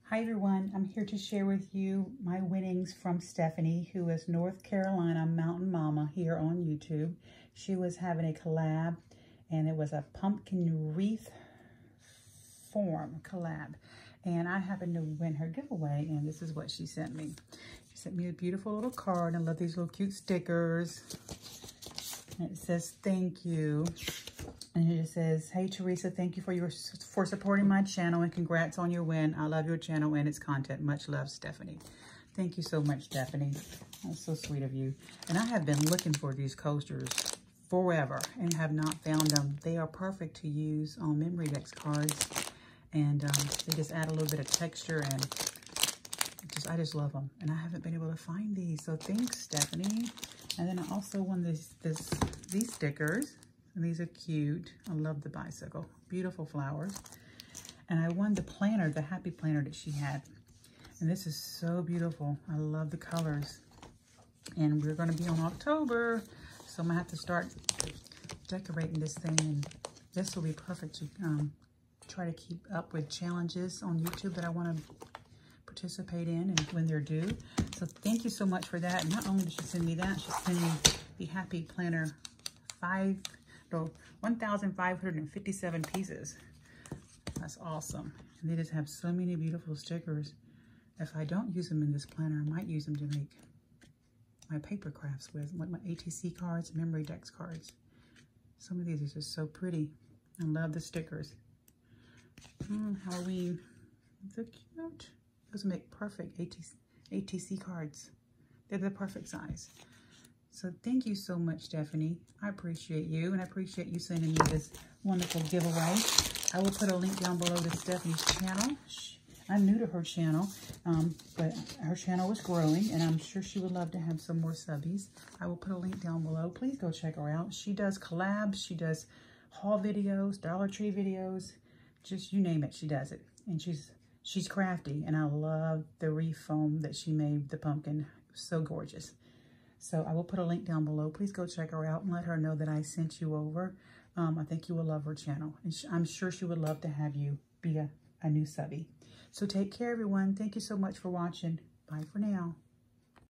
Hi everyone, I'm here to share with you my winnings from Stephanie, who is North Carolina Mountain Mama here on YouTube. She was having a collab and it was a pumpkin wreath form collab. And I happened to win her giveaway and this is what she sent me. She sent me a beautiful little card. I love these little cute stickers. And it says, thank you. And it just says, hey, Teresa, thank you for supporting my channel and congrats on your win. I love your channel and its content. Much love, Stephanie. Thank you so much, Stephanie. That's so sweet of you. And I have been looking for these coasters forever and have not found them. They are perfect to use on Memorydex cards. And they just add a little bit of texture and I just love them. And I haven't been able to find these. So thanks, Stephanie. And then I also won these stickers. And these are cute. I love the bicycle. Beautiful flowers. And I won the planner, the happy planner that she had. And this is so beautiful. I love the colors. And we're going to be on October. So I'm going to have to start decorating this thing. And this will be perfect to try to keep up with challenges on YouTube that I want to participate in and when they're due. So thank you so much for that. And not only did she send me that, she sent me the happy planner 1,557 pieces. That's awesome. And they just have so many beautiful stickers. If I don't use them in this planner, I might use them to make my paper crafts with, like my ATC cards, Memorydex cards. Some of these are just so pretty. I love the stickers. Halloween. They're cute. Those make perfect ATC cards. They're the perfect size. So thank you so much, Stephanie. I appreciate you, and I appreciate you sending me this wonderful giveaway. I will put a link down below to Stephanie's channel. I'm new to her channel, but her channel is growing, and I'm sure she would love to have some more subbies. I will put a link down below. Please go check her out. She does collabs. She does haul videos, Dollar Tree videos. Just you name it, she does it. And she's crafty, and I love the wreath foam that she made, the pumpkin. So gorgeous. So I will put a link down below. Please go check her out and let her know that I sent you over. I think you will love her channel. And I'm sure she would love to have you be a new subby. So take care, everyone. Thank you so much for watching. Bye for now.